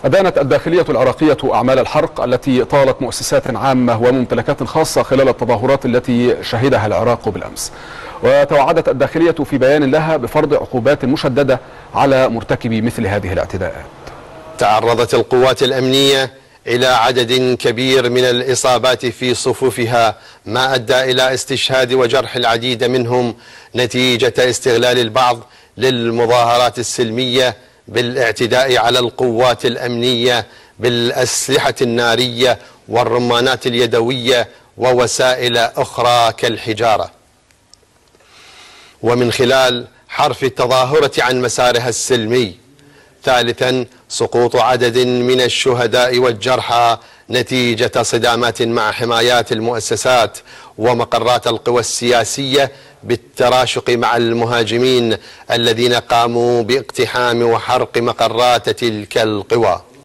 أدانت الداخلية العراقية أعمال الحرق التي طالت مؤسسات عامة وممتلكات خاصة خلال التظاهرات التي شهدها العراق بالأمس. وتوعدت الداخلية في بيان لها بفرض عقوبات مشددة على مرتكبي مثل هذه الاعتداءات. تعرضت القوات الأمنية إلى عدد كبير من الإصابات في صفوفها، ما أدى إلى استشهاد وجرح العديد منهم نتيجة استغلال البعض للمظاهرات السلمية بالاعتداء على القوات الأمنية بالأسلحة النارية والرمانات اليدوية ووسائل أخرى كالحجارة. ومن خلال حرف التظاهرة عن مسارها السلمي. ثالثا، سقوط عدد من الشهداء والجرحى نتيجة صدامات مع حمايات المؤسسات ومقرات القوى السياسية بالتراشق مع المهاجمين الذين قاموا باقتحام وحرق مقرات تلك القوى.